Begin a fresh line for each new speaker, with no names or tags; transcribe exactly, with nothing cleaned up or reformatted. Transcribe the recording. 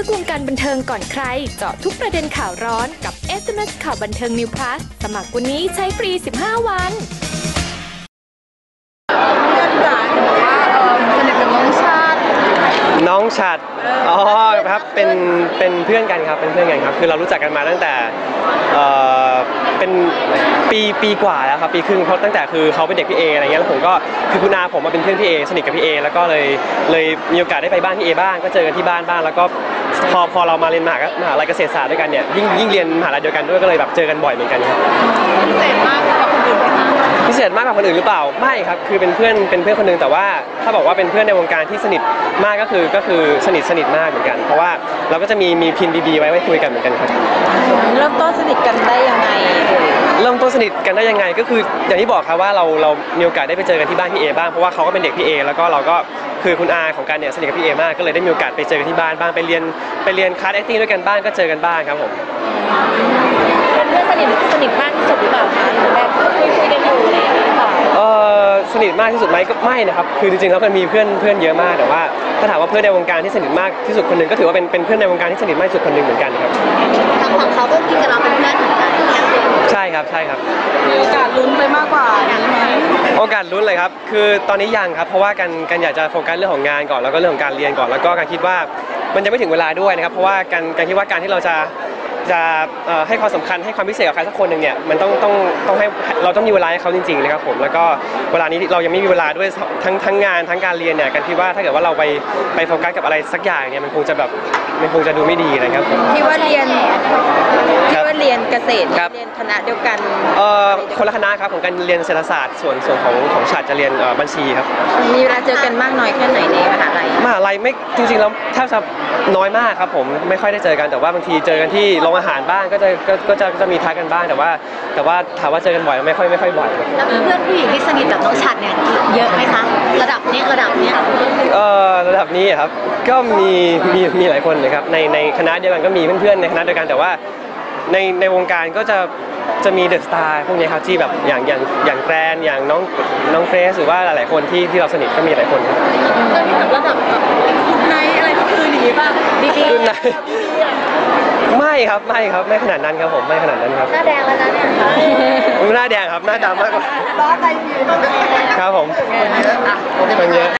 กวงการบันเทิงก่อนใครเจาะทุกประเด็นข่าวร้อนกับ เอส เอ็ม เอส ข่าวบันเทิง New Plus สมัครวันนี้ใช้ฟรีสิบห้าวัน
เพื่อนจ๋าเห็นว่าเออสนิทกับน้องชาติ
น้องฉัดอ๋อครับเป็นเป็นเพื่อนกันครับเป็นเพื่อนกันครับคือเรารู้จักกันมาตั้งแต่เอ่อเป็นปีปีกว่าแล้วครับปีครึ่งเพราะตั้งแต่คือเขาเป็นเด็กพี่เออะไรเงี้ยแล้วผมก็คือคุณอาผมมาเป็นเพื่อนพี่เอสนิทกับพี่เอแล้วก็เลยเลยมีโอกาสได้ไปบ้านพี่เอบ้างก็เจอกันที่บ้านบ้างแล้วก็พอพอเรามาเรียนมหามหาลัยเกษตรศาสตร์ด้วยกันเนี่ยยิ่งยิ่งเรียนมหาลัยเดียวกันด้วยก็เลยแบบเจอกันบ่อยเหมือนกันครับ
พิเศษมากกว่าคนอื่นไหมคะ
พิเศษมากกว่าคนอื่นหรือเปล่าไม่ครับคือเป็นเพื่อนเป็นเพื่อนคนนึงแต่ว่าถ้าบอกว่าเป็นเพื่อนในวงการที่สนิทมากก็คือก็คือสนิทสนิทมากเหมือนกันเพราะว่าเราก็จะมีมีพินบีบีไว้ไว้คุยกันเหมือนกันครับ
เริ่มต้นสนิทกันได้ยังไง
เริ่มต้นสนิทกันได้ยังไงก็คืออย่างที่บอกครับว่าเราเรามีโอกาสได้ไปเจอกันที่บ้านพี่เอบ้างเพราะว่าเขาก็เป็นเด็กพี่เอแล้วก็เราก็คือคุณอาของกันเนี่ยสนิทกับพี่เอมากก็เลยได้มีโอกาสไปเจอกันที่บ้านบ้างไปเรียนไปเรียนคลาส acting ด้วยกันบ้างก็เจอกันบ้างครับผม
เป็นเพื่อนสนิทสนิทมากที่สุดหรือเปล่าคะหรือแบบคุยคุยกันอยู่อะไรอย่างเงี้ยหรือเปล่า
เออสนิทมากที่สุดไหมก็ไม่นะครับคือจริงๆแล้วมันมีเพื่อนเพื่อนเยอะมากแต่ว่าถ้าถามว่าเพื่อนในวงการที่สนิทมากที่สุดคนหนึ่งก็ถือว่าเป็นเป็นเพื่อนในวงการที่สนิทมากที่สุดคนหนึ่งเหมือนกันครับ
ทางฝั่งเขาก็คิดกับเราเป็นเพื่อนเหมือนกัน
ใช่ครับใช่ครับ
มีโอกาสลุ้นไปมากกว่านี้ไหม
โอกาสลุ้นเลยครับคือตอนนี้ยังครับเพราะว่ากันกันอยากจะโฟกัสเรื่องของงานก่อนแล้วก็เรื่องของการเรียนก่อนแล้วก็การคิดว่ามันยังไม่ถึงเวลาด้วยนะครับเพราะว่าการการคิดว่าการที่เราจะจะให้ความสำคัญให้ความพิเศษกับใครสักคนหนึ่งเนี่ยมันต้องต้องต้องให้เราต้องมีเวลาให้เขาจริงๆนะครับผมแล้วก็เวลานี้เรายังไม่มีเวลาด้วยทั้งทั้งงานทั้งการเรียนเนี่ยกันคิดว่าถ้าเกิดว่าเราไปไปโฟกัสกับอะไรสักอย่างเนี่ยมันคงจะแบบมันคงจะดูไม่ดีนะครับผม
ที่ว่าเรียนที่ว่าเรียนเกษตรเรียนคณะเดียวกัน
เอ่อคนละคณะครับของการเรียนเศรษฐศาสตร์ส่วนส่วนของของชาติจะเรียนบัญชีครับ
มีเวลาเจอกันมากน้อยแค่ไหนในมหาลัย
มหาลัยไม่จริงๆแล้วแทบจะน้อยมากครับผมไม่ค่อยได้เจอกันแต่ว่าบางทีเจอกันที่โรงอาหารบ้างก็จะก็ก็จะจะมีทักกันบ้างแต่ว่าแต่ว่าถามว่าเจอกันบ่อยไม่ค่อยไม่ค่อยบ่อย
แล้วเพื่อนผู้หญิงที่สนิทกับน้องฉัดเนี่ยเยอะไหมคะระดับนี้ระดับเนี้ย
เอ่อระดับนี้ครับก็มีมีมีหลายคนเลยครับในในคณะเดียวกันก็มีเพื่อนๆในคณะเดียวกันแต่ว่าในในวงการก็จะจะมีเดอะสตาร์พวกนี้ครับที่แบบอย่างอย่างอย่างแกรนอย่างน้องน้องเฟรสหรือว่าหลายๆคนที่ที่เราสนิทก็มีหลายคนครับ
ก็มีแบบระดับแบบคุณไนอะไรก็คือหนีป่ะดีดี
คุณไนไม่ครับไม่ครับไม่ขนาดนั้นครับผมไม่ขนาดนั้นครับ
หน้าแดงแล้วนะเนี่ย
หน้าแดงครับหน้าดำมากกว่า
ร้อนอะไรอยู่ตรงนี้
ครับผม
คนเยอะ